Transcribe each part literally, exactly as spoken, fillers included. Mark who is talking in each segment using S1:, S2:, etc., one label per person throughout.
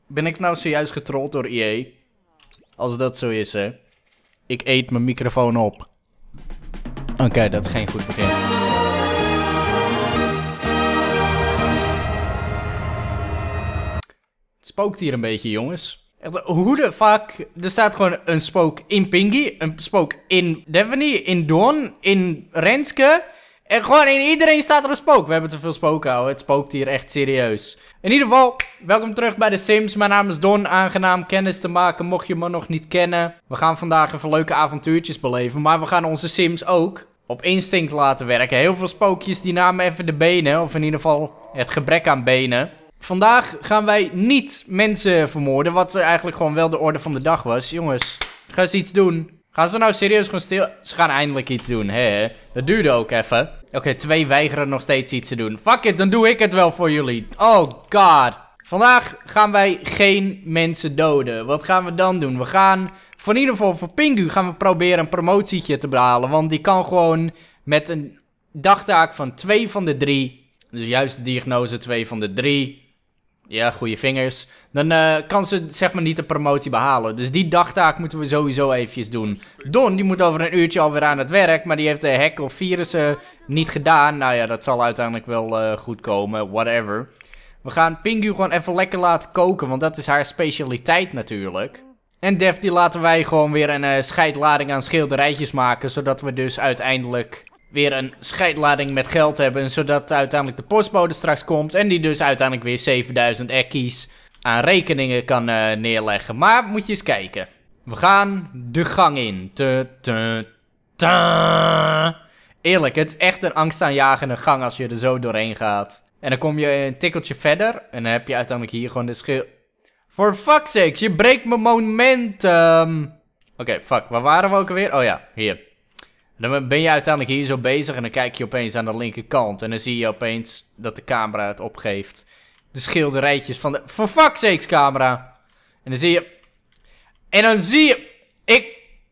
S1: Ben ik nou zojuist getrold door E A? Als dat zo is, hè. Ik eet mijn microfoon op. Oké, okay, dat is geen goed begin. Het spookt hier een beetje, jongens. Echt, hoe de fuck? Er staat gewoon een spook in Pingy, een spook in Devaney, in Dawn, in Renske. En gewoon in iedereen staat er een spook. We hebben te veel spoken, houden. Het spookt hier echt serieus. In ieder geval, welkom terug bij de Sims. Mijn naam is Don. Aangenaam kennis te maken, mocht je me nog niet kennen. We gaan vandaag even leuke avontuurtjes beleven. Maar we gaan onze Sims ook op instinct laten werken. Heel veel spookjes die namen even de benen. Of in ieder geval het gebrek aan benen. Vandaag gaan wij niet mensen vermoorden. Wat eigenlijk gewoon wel de orde van de dag was. Jongens, gaan ze iets doen? Gaan ze nou serieus gewoon stil... Ze gaan eindelijk iets doen, hè? Dat duurde ook even. Oké, okay, twee weigeren nog steeds iets te doen. Fuck it, dan doe ik het wel voor jullie. Oh god. Vandaag gaan wij geen mensen doden. Wat gaan we dan doen? We gaan, voor in ieder geval voor Pingu, gaan we proberen een promotietje te behalen. Want die kan gewoon met een dagtaak van twee van de drie. Dus juist de diagnose twee van de drie. Ja, goede vingers. Dan uh, kan ze zeg maar niet de promotie behalen. Dus die dagtaak moeten we sowieso eventjes doen. Don, die moet over een uurtje alweer aan het werk. Maar die heeft de hack of virussen niet gedaan. Nou ja, dat zal uiteindelijk wel uh, goed komen. Whatever. We gaan Pingu gewoon even lekker laten koken. Want dat is haar specialiteit natuurlijk. En Def, die laten wij gewoon weer een uh, scheidlading aan schilderijtjes maken. Zodat we dus uiteindelijk weer een scheidlading met geld hebben. Zodat uiteindelijk de postbode straks komt. En die dus uiteindelijk weer zevenduizend ekkies aan rekeningen kan uh, neerleggen. Maar moet je eens kijken. We gaan de gang in. Te, te, ta. Eerlijk, het is echt een angstaanjagende gang als je er zo doorheen gaat. En dan kom je een tikkeltje verder. En dan heb je uiteindelijk hier gewoon de schil... For fuck's sake, je breekt mijn momentum. Oké, okay, fuck. Waar waren we ook alweer? Oh ja, hier. Dan ben je uiteindelijk hier zo bezig en dan kijk je opeens aan de linkerkant. En dan zie je opeens dat de camera het opgeeft. De schilderijtjes van de... For fuck's sakes, camera. En dan zie je... En dan zie je... Ik...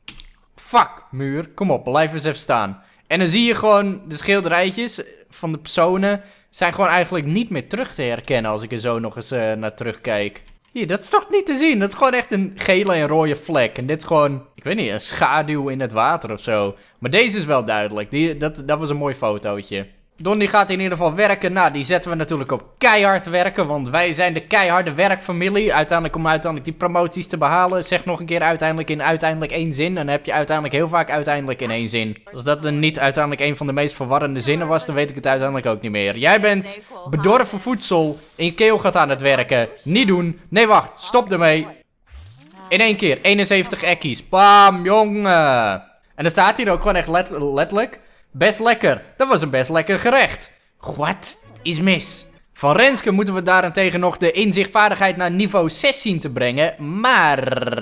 S1: Fuck, muur. Kom op, blijf eens even staan. En dan zie je gewoon de schilderijtjes van de personen zijn gewoon eigenlijk niet meer terug te herkennen als ik er zo nog eens uh, naar terugkijk. Hier, dat is toch niet te zien? Dat is gewoon echt een gele en rode vlek. En dit is gewoon, ik weet niet, een schaduw in het water of zo. Maar deze is wel duidelijk. Die, dat, dat was een mooi fotootje. Don die gaat in ieder geval werken. Nou, die zetten we natuurlijk op keihard werken. Want wij zijn de keiharde werkfamilie. Uiteindelijk om uiteindelijk die promoties te behalen. Zeg nog een keer uiteindelijk in uiteindelijk één zin. En dan heb je uiteindelijk heel vaak uiteindelijk in één zin. Als dat dan niet uiteindelijk een van de meest verwarrende zinnen was, dan weet ik het uiteindelijk ook niet meer. Jij bent bedorven voedsel in je keel gaat aan het werken. Niet doen. Nee, wacht. Stop ermee. In één keer. eenenzeventig ekkies. Bam, jongen. En dan staat hier ook gewoon echt let letterlijk... Best lekker. Dat was een best lekker gerecht. Wat is mis? Van Renske moeten we daarentegen nog de inzichtvaardigheid naar niveau zes zien te brengen. Maar...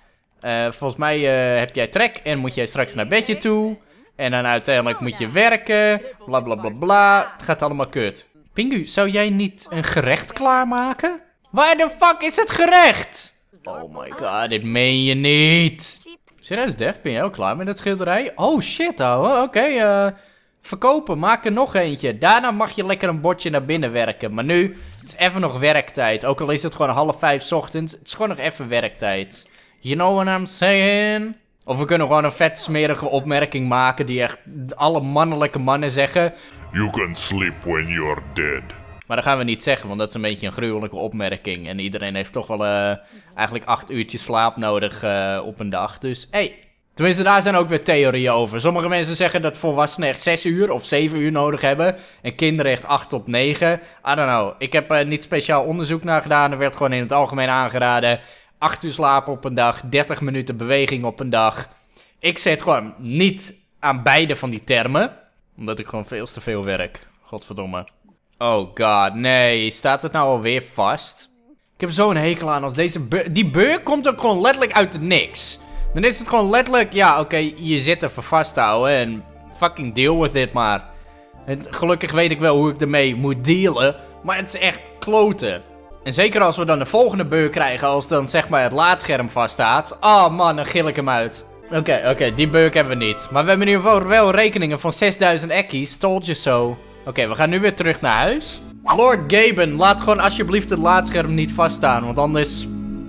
S1: Uh, volgens mij uh, heb jij trek en moet jij straks naar bedje toe. En dan uiteindelijk moet je werken. Bla bla bla bla. Het gaat allemaal kut. Pingu, zou jij niet een gerecht klaarmaken? Waar de fuck is het gerecht? Oh my god, dit meen je niet. Serieus, Def, ben je ook klaar met dat schilderij? Oh shit, ouwe. Oké, okay, uh, verkopen. Maak er nog eentje. Daarna mag je lekker een bordje naar binnen werken. Maar nu, het is even nog werktijd. Ook al is het gewoon half vijf 's ochtends. Het is gewoon nog even werktijd. You know what I'm saying? Of we kunnen gewoon een vet smerige opmerking maken die echt alle mannelijke mannen zeggen.
S2: You can sleep when you're dead.
S1: Maar dat gaan we niet zeggen, want dat is een beetje een gruwelijke opmerking. En iedereen heeft toch wel uh, eigenlijk acht uurtjes slaap nodig uh, op een dag. Dus, hé. Hey. Tenminste, daar zijn ook weer theorieën over. Sommige mensen zeggen dat volwassenen echt zes uur of zeven uur nodig hebben. En kinderen echt acht tot negen. I don't know. Ik heb uh, niet speciaal onderzoek naar gedaan. Er werd gewoon in het algemeen aangeraden. acht uur slapen op een dag, dertig minuten beweging op een dag. Ik zet gewoon niet aan beide van die termen. Omdat ik gewoon veel te veel werk. Godverdomme. Oh god, nee. Staat het nou alweer vast? Ik heb zo'n hekel aan als deze bug... Die bug komt ook gewoon letterlijk uit de niks. Dan is het gewoon letterlijk... Ja, oké, okay, je zit er voor vast te houden en fucking deal with it maar. En gelukkig weet ik wel hoe ik ermee moet dealen. Maar het is echt kloten. En zeker als we dan de volgende bug krijgen, als dan zeg maar het laadscherm vaststaat. Oh man, dan gil ik hem uit. Oké, okay, oké, okay, die bug hebben we niet. Maar we hebben in ieder geval wel rekeningen van zesduizend ekkies. Told you so. Oké, okay, we gaan nu weer terug naar huis. Lord Gaben, laat gewoon alsjeblieft het laadscherm niet vaststaan. Want anders...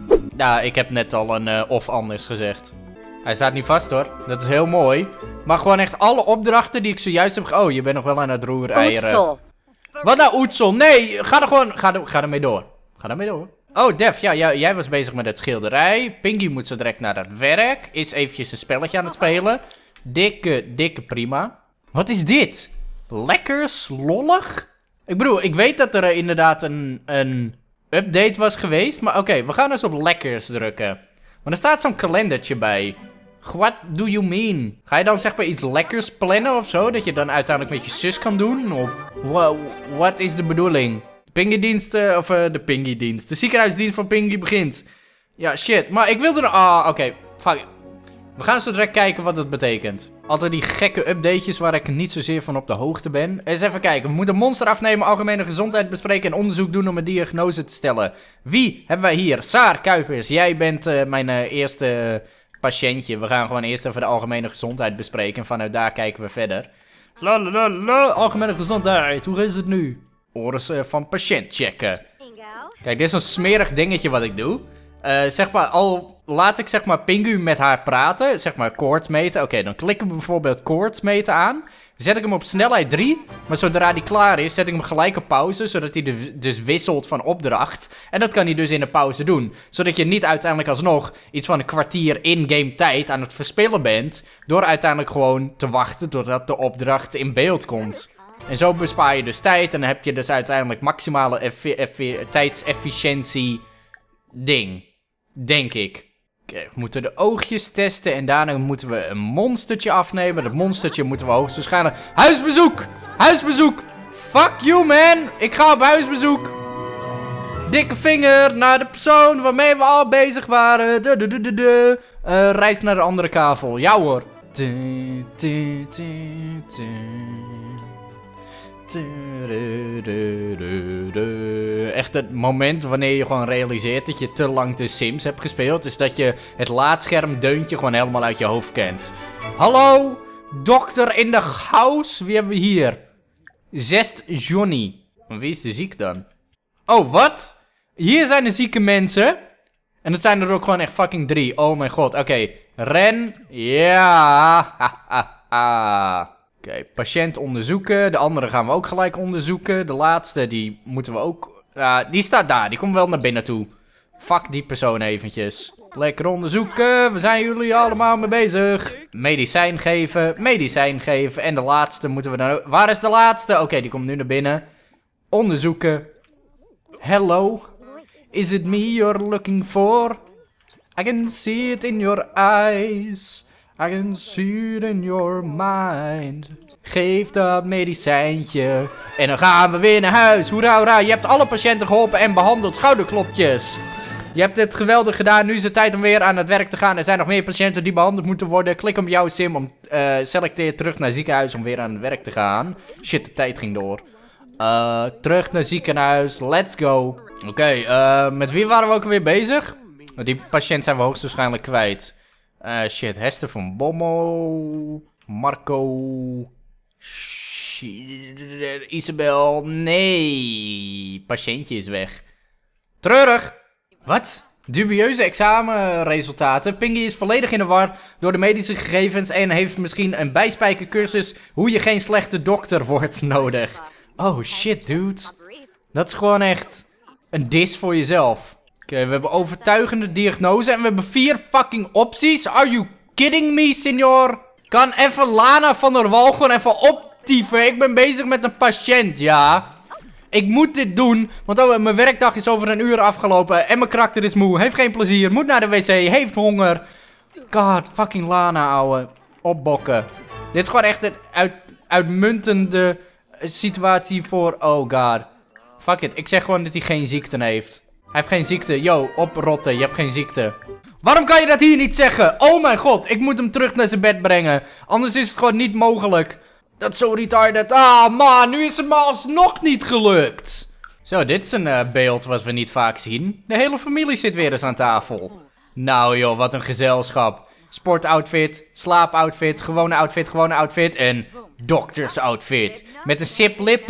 S1: Ja, ik heb net al een uh, of anders gezegd. Hij staat niet vast hoor. Dat is heel mooi. Maar gewoon echt alle opdrachten die ik zojuist heb... Oh, je bent nog wel aan het roereieren.
S3: Oetsel.
S1: Wat nou Oetsel? Nee, ga er gewoon... Ga, er, ga ermee door. Ga ermee door. Oh, Def, ja, jij, jij was bezig met het schilderij. Pinky moet zo direct naar het werk. Is eventjes een spelletje aan het spelen. Dikke, dikke prima. Wat is dit? Lekkers? Lollig? Ik bedoel, ik weet dat er uh, inderdaad een, een update was geweest. Maar oké, okay, we gaan eens op lekkers drukken. Maar er staat zo'n kalendertje bij. What do you mean? Ga je dan zeg maar iets lekkers plannen of zo? Dat je dan uiteindelijk met je zus kan doen? Of wat is de bedoeling? De Pingy-dienst, uh, of uh, de Pingy-dienst. De ziekenhuisdienst van Pingy begint. Ja, shit. Maar ik wilde er... Ah, oké. Okay. Fuck. We gaan zo direct kijken wat het betekent. Altijd die gekke updatejes waar ik niet zozeer van op de hoogte ben. Eens even kijken. We moeten monster afnemen, algemene gezondheid bespreken en onderzoek doen om een diagnose te stellen. Wie hebben wij hier? Saar Kuipers. Jij bent uh, mijn uh, eerste patiëntje. We gaan gewoon eerst even de algemene gezondheid bespreken. En vanuit daar kijken we verder. Lalalala, algemene gezondheid. Hoe is het nu? Oren uh, van patiënt checken. Kijk, dit is een smerig dingetje wat ik doe. Uh, zeg maar, al laat ik zeg maar Pingu met haar praten, zeg maar koorts meten. Oké, okay, dan klikken we bijvoorbeeld koorts meten aan. Zet ik hem op snelheid drie, maar zodra hij klaar is, zet ik hem gelijk op pauze, zodat hij de, dus wisselt van opdracht. En dat kan hij dus in de pauze doen. Zodat je niet uiteindelijk alsnog iets van een kwartier in-game tijd aan het verspillen bent, door uiteindelijk gewoon te wachten totdat de opdracht in beeld komt. En zo bespaar je dus tijd en dan heb je dus uiteindelijk maximale tijdsefficiëntie ding. Denk ik. Oké, we moeten de oogjes testen en daarna moeten we een monstertje afnemen. Dat monstertje moeten we hoogstwaarschijnlijk... Huisbezoek! Huisbezoek! Fuck you, man! Ik ga op huisbezoek! Dikke vinger naar de persoon waarmee we al bezig waren. De, de, de, de, de. Uh, reis naar de andere kavel. Ja hoor. Du, du, du, du. Echt het moment wanneer je gewoon realiseert dat je te lang de Sims hebt gespeeld, is dat je het laadschermdeuntje gewoon helemaal uit je hoofd kent. Hallo, dokter in de house, wie hebben we hier? Zest Johnny. Wie is de ziek dan? Oh, wat? Hier zijn de zieke mensen. En dat zijn er ook gewoon echt fucking drie. Oh mijn god, oké. Okay. Ren, ja. Ha, ha, ha. Oké, okay, patiënt onderzoeken. De andere gaan we ook gelijk onderzoeken. De laatste, die moeten we ook... Uh, die staat daar, die komt wel naar binnen toe. Fuck die persoon eventjes. Lekker onderzoeken, we zijn jullie allemaal mee bezig. Medicijn geven, medicijn geven. En de laatste moeten we dan... Waar is de laatste? Oké, okay, die komt nu naar binnen. Onderzoeken. Hello. Is it me you're looking for? I can see it in your eyes. I can see it in your mind. Geef dat medicijntje. En dan gaan we weer naar huis. Hoera, hoera. Je hebt alle patiënten geholpen en behandeld. Schouderklopjes. Je hebt het geweldig gedaan. Nu is het tijd om weer aan het werk te gaan. Er zijn nog meer patiënten die behandeld moeten worden. Klik op jouw sim om uh, selecteer terug naar ziekenhuis om weer aan het werk te gaan. Shit, de tijd ging door. Uh, terug naar ziekenhuis. Let's go. Oké, okay, uh, met wie waren we ook weer bezig? Die patiënt zijn we hoogstwaarschijnlijk kwijt. Uh, shit, Hester van Bommel. Marco. Shit, Isabel. Nee. Patiëntje is weg. Treurig. Wat? Dubieuze examenresultaten. Pingy is volledig in de war door de medische gegevens en heeft misschien een bijspijkercursus hoe je geen slechte dokter wordt nodig. Oh shit, dude. Dat is gewoon echt een dis voor jezelf. Oké, okay, we hebben overtuigende diagnose en we hebben vier fucking opties. Are you kidding me, senor? Kan even Lana van der Wal gewoon even optieven. Ik ben bezig met een patiënt, ja. Ik moet dit doen, want oh, mijn werkdag is over een uur afgelopen. En mijn karakter is moe, heeft geen plezier, moet naar de wc, heeft honger. God, fucking Lana, ouwe. Opbokken. Dit is gewoon echt een uit, uitmuntende situatie voor... Oh god. Fuck it, ik zeg gewoon dat hij geen ziekte heeft. Hij heeft geen ziekte. Yo, oprotten, je hebt geen ziekte. Waarom kan je dat hier niet zeggen? Oh mijn god, ik moet hem terug naar zijn bed brengen. Anders is het gewoon niet mogelijk. Dat is zo retarded. Ah man, nu is het me alsnog niet gelukt. Zo, dit is een uh, beeld wat we niet vaak zien. De hele familie zit weer eens aan tafel. Nou joh, wat een gezelschap. Sportoutfit, slaapoutfit, gewone outfit, gewone outfit en doktersoutfit. Met een sip lippie.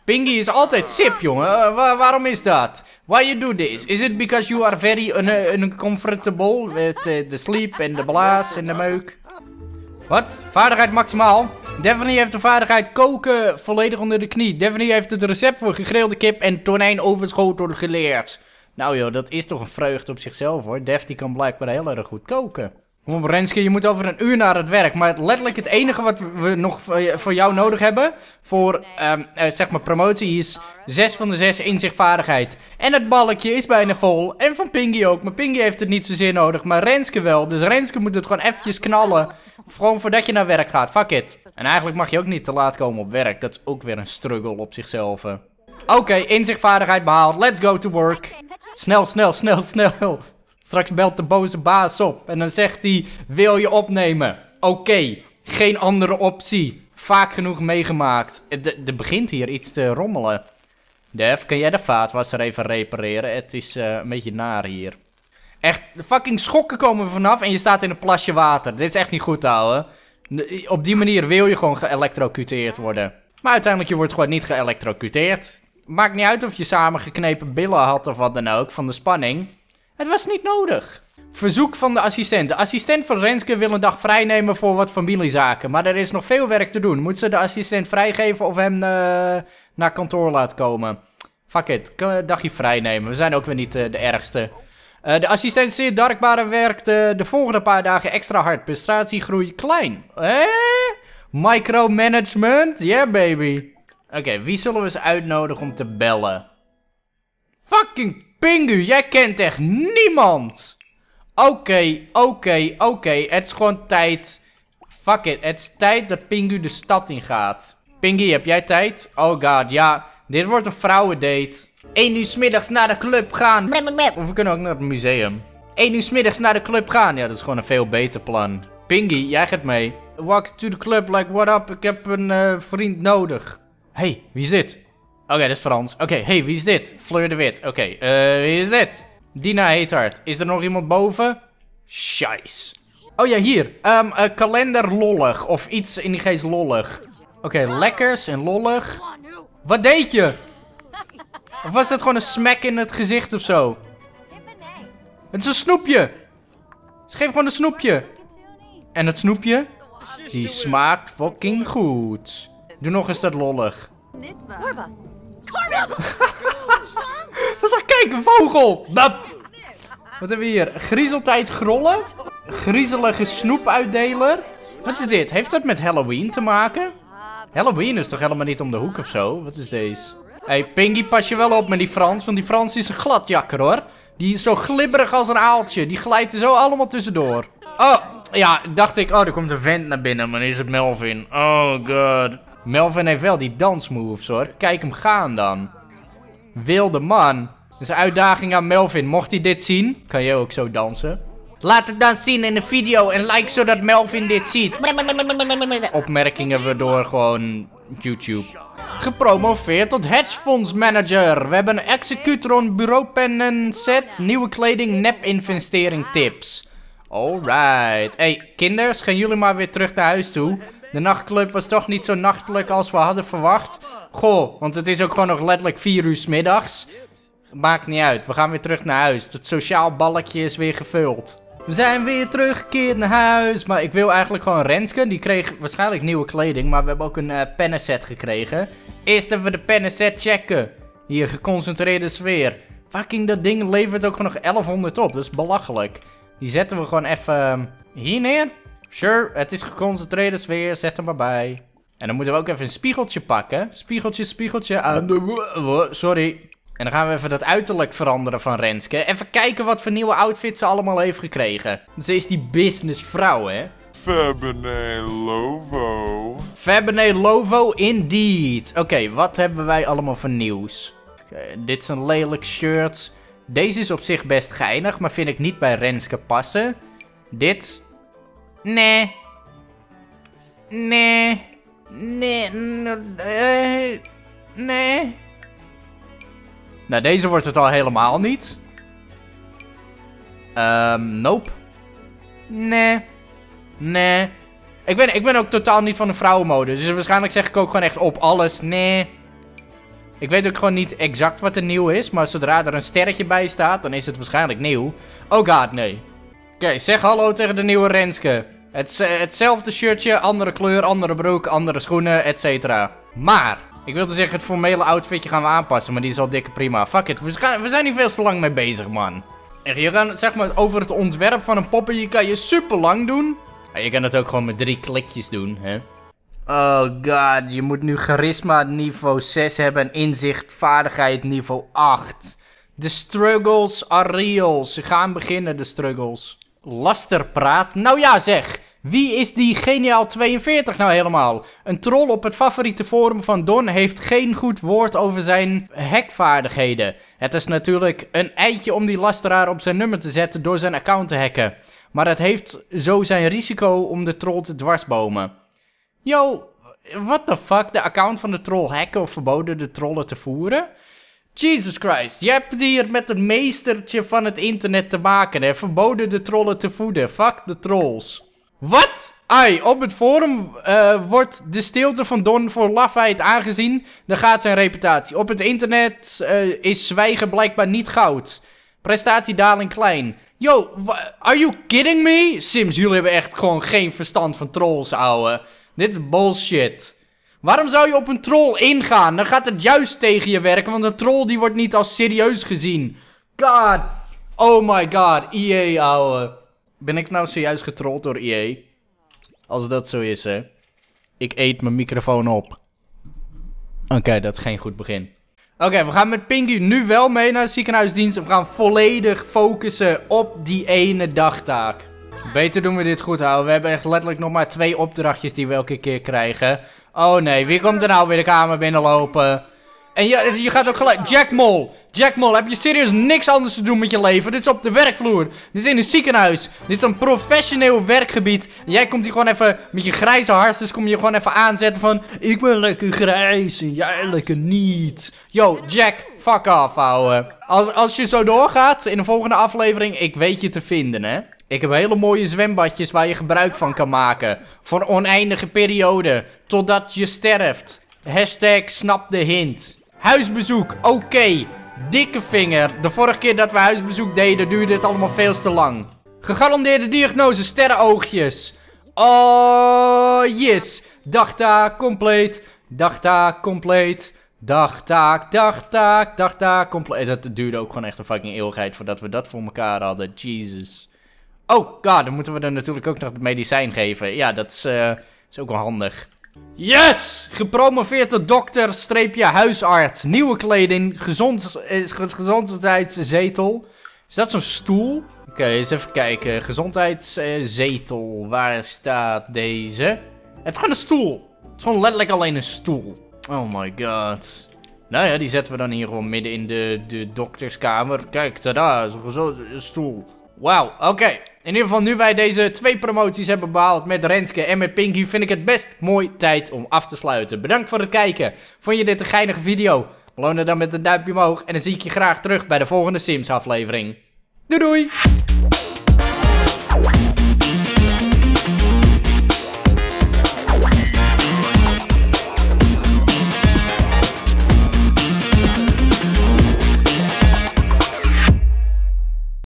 S1: Pingy is altijd sip, jongen. Uh, wa waarom is dat? Why you do this? Is it because you are very un uncomfortable with uh, the sleep en de blaas en de meuk? Wat? Vaardigheid maximaal? Daphne heeft de vaardigheid koken volledig onder de knie. Daphne heeft het recept voor gegrilde kip en tonijn overschoten geleerd. Nou joh, dat is toch een vreugde op zichzelf hoor. Daphne kan blijkbaar heel erg goed koken. Kom op Renske, je moet over een uur naar het werk. Maar letterlijk het enige wat we nog voor jou nodig hebben voor um, uh, zeg maar promotie is zes van de zes inzichtvaardigheid. En het balkje is bijna vol. En van Pingy ook. Maar Pingy heeft het niet zozeer nodig. Maar Renske wel. Dus Renske moet het gewoon eventjes knallen. Gewoon voordat je naar werk gaat. Fuck it. En eigenlijk mag je ook niet te laat komen op werk. Dat is ook weer een struggle op zichzelf. Oké, okay, inzichtvaardigheid behaald. Let's go to work. Snel, snel, snel, snel. Straks belt de boze baas op. En dan zegt hij, wil je opnemen? Oké, okay, geen andere optie. Vaak genoeg meegemaakt. Er begint hier iets te rommelen. Dev, kan jij de vaatwasser even repareren? Het is uh, een beetje naar hier. Echt, de fucking schokken komen er vanaf en je staat in een plasje water. Dit is echt niet goed, ouwe. Op die manier wil je gewoon geëlektrocuteerd worden. Maar uiteindelijk, je wordt gewoon niet geëlektrocuteerd. Maakt niet uit of je samengeknepen billen had of wat dan ook, van de spanning. Het was niet nodig. Verzoek van de assistent. De assistent van Renske wil een dag vrijnemen voor wat familiezaken. Maar er is nog veel werk te doen. Moet ze de assistent vrijgeven of hem uh, naar kantoor laten komen? Fuck it. Kan een dagje vrijnemen. We zijn ook weer niet uh, de ergste. Uh, de assistent zeer dankbaar werkt uh, de volgende paar dagen extra hard. Prestatiegroei klein. Eh? Micromanagement? Yeah, baby. Oké, okay, wie zullen we eens uitnodigen om te bellen? Fucking Pingu, jij kent echt niemand. Oké, okay, oké, okay, oké. Okay. Het is gewoon tijd. Fuck it, het is tijd dat Pingu de stad in gaat. Pingu, heb jij tijd? Oh god, ja. Dit wordt een vrouwendate. één uur 's middags naar de club gaan. Of we kunnen ook naar het museum. één uur 's middags naar de club gaan. Ja, dat is gewoon een veel beter plan. Pingu, jij gaat mee. Walk to the club like what up. Ik heb een uh, vriend nodig. Hey, wie is dit? Oké, okay, dat is Frans. Oké, okay, hey, wie is dit? Fleur de Wit. Oké, okay, uh, wie is dit? Dina Heethart. Is er nog iemand boven? Scheisse. Oh ja, hier. Um, uh, kalender lollig. Of iets in die geest lollig. Oké, okay, lekkers en lollig. Wat deed je? Of was dat gewoon een smack in het gezicht of zo? Het is een snoepje. Ze geeft gewoon een snoepje. En het snoepje? Die smaakt fucking goed. Doe nog eens dat lollig. Kijk, een vogel! Bap. Wat hebben we hier? Griezeltijd grollen? Griezelige snoepuitdeler? Wat is dit? Heeft dat met Halloween te maken? Halloween is toch helemaal niet om de hoek of zo? Wat is deze? Hé, hey, Pingy, pas je wel op met die Frans, want die Frans is een gladjakker hoor. Die is zo glibberig als een aaltje. Die glijdt er zo allemaal tussendoor. Oh, ja, dacht ik, oh, er komt een vent naar binnen, maar dan is het Melvin. Oh god. Melvin heeft wel die dansmoves hoor. Kijk hem gaan dan. Wilde man. Dat is een uitdaging aan Melvin. Mocht hij dit zien, kan jij ook zo dansen. Laat het dan zien in de video en like zodat Melvin dit ziet. Opmerkingen we door gewoon YouTube. Gepromoveerd tot hedgefondsmanager. We hebben een Executron bureaupennen set. Nieuwe kleding, nep investering tips. Alright. Hey, kinders, gaan jullie maar weer terug naar huis toe. De nachtclub was toch niet zo nachtelijk als we hadden verwacht. Goh, want het is ook gewoon nog letterlijk vier uur 's middags. Maakt niet uit, we gaan weer terug naar huis. Het sociaal balkje is weer gevuld. We zijn weer teruggekeerd naar huis. Maar ik wil eigenlijk gewoon Renske. Die kreeg waarschijnlijk nieuwe kleding. Maar we hebben ook een uh, pennenset gekregen. Eerst hebben we de pennenset checken. Hier, geconcentreerde sfeer. Fucking dat ding levert ook gewoon nog elfhonderd op. Dat is belachelijk. Die zetten we gewoon even uh, hier neer. Sure, het is geconcentreerde sfeer. Zet hem maar bij. En dan moeten we ook even een spiegeltje pakken. Spiegeltje, spiegeltje. Aan de... Sorry. En dan gaan we even dat uiterlijk veranderen van Renske. Even kijken wat voor nieuwe outfits ze allemaal heeft gekregen. Ze is die businessvrouw, hè?
S2: Fabene Lovo.
S1: Fabene Lovo, indeed. Oké, okay, wat hebben wij allemaal voor nieuws? Okay, dit is een lelijk shirt. Deze is op zich best geinig, maar vind ik niet bij Renske passen. Dit... Nee. Nee. Nee. Nee. Nee. Nou, deze wordt het al helemaal niet. Um, nope. Nee. Nee. Ik ben, ik ben ook totaal niet van de vrouwenmode. Dus waarschijnlijk zeg ik ook gewoon echt op alles. Nee. Ik weet ook gewoon niet exact wat er nieuw is. Maar zodra er een sterretje bij staat, dan is het waarschijnlijk nieuw. Oh god, nee. Oké, okay, zeg hallo tegen de nieuwe Renske. Het, hetzelfde shirtje, andere kleur, andere broek, andere schoenen, et cetera. Maar, ik wilde zeggen, het formele outfitje gaan we aanpassen. Maar die is al dikke prima. Fuck it, we, gaan, we zijn hier veel te lang mee bezig, man. Echt, je kan, zeg maar, over het ontwerp van een poppetje kan je super lang doen. Ja, je kan het ook gewoon met drie klikjes doen, hè. Oh god, je moet nu charisma niveau zes hebben en inzicht, vaardigheid niveau acht. De struggles are real. Ze gaan beginnen, de struggles. Lasterpraat? Nou ja zeg, wie is die Geniaal tweeënveertig nou helemaal? Een troll op het favoriete forum van Don heeft geen goed woord over zijn hackvaardigheden. Het is natuurlijk een eitje om die lasteraar op zijn nummer te zetten door zijn account te hacken. Maar het heeft zo zijn risico om de troll te dwarsbomen. Yo, what the fuck? De account van de troll hacken of verboden de trollen te voeren? Jesus Christ, je hebt hier met het meestertje van het internet te maken, hè? Verboden de trollen te voeden. Fuck de trolls. Wat? Ai, op het forum uh, wordt de stilte van Don voor lafheid aangezien. Dan gaat zijn reputatie. Op het internet uh, is zwijgen blijkbaar niet goud. Prestatiedaling klein. Yo, are you kidding me? Sims, jullie hebben echt gewoon geen verstand van trolls, ouwe. Dit is bullshit. Waarom zou je op een troll ingaan? Dan gaat het juist tegen je werken, want een troll die wordt niet als serieus gezien. God. Oh my god. E A, ouwe. Ben ik nou zojuist getrolld door E A? Als dat zo is, hè. Ik eet mijn microfoon op. Oké, okay, dat is geen goed begin. Oké, okay, we gaan met Pinky nu wel mee naar de ziekenhuisdienst. We gaan volledig focussen op die ene dagtaak. Beter doen we dit goed, houden. We hebben echt letterlijk nog maar twee opdrachtjes die we elke keer krijgen. Oh nee, wie komt er nou weer de kamer binnenlopen? En je, je gaat ook gelijk... Jack Mol! Jack Mol, heb je serieus niks anders te doen met je leven? Dit is op de werkvloer. Dit is in een ziekenhuis. Dit is een professioneel werkgebied. En jij komt hier gewoon even met je grijze hartjes, kom je gewoon even aanzetten van... Ik ben lekker grijs en jij lekker niet. Yo, Jack, fuck off, ouwe. Als, als je zo doorgaat in de volgende aflevering, ik weet je te vinden, hè. Ik heb hele mooie zwembadjes waar je gebruik van kan maken. Voor een oneindige periode. Totdat je sterft. Hashtag snap de hint. Huisbezoek, oké. Okay. Dikke vinger. De vorige keer dat we huisbezoek deden duurde het allemaal veel te lang. Gegarandeerde diagnose, sterrenoogjes. Oh, yes. Dagtaak compleet. Dagtaak compleet. Dagtaak, dagtaak, dagtaak compleet. Dat duurde ook gewoon echt een fucking eeuwigheid voordat we dat voor elkaar hadden. Jesus. Oh god, dan moeten we er natuurlijk ook nog het medicijn geven. Ja, dat is, uh, is ook wel handig. Yes! Gepromoveerd tot dokter, streepje huisarts. Nieuwe kleding, gezond, gezondheidszetel. Is dat zo'n stoel? Oké, okay, eens even kijken. Gezondheidszetel, waar staat deze? Het is gewoon een stoel. Het is gewoon letterlijk alleen een stoel. Oh my god. Nou ja, die zetten we dan hier gewoon midden in de, de dokterskamer. Kijk, tada, zo'n stoel. Wauw, oké. Okay. In ieder geval, nu wij deze twee promoties hebben behaald met Renske en met Pinky, vind ik het best mooi tijd om af te sluiten. Bedankt voor het kijken. Vond je dit een geinige video? Beloon het dan met een duimpje omhoog en dan zie ik je graag terug bij de volgende Sims aflevering. Doei doei!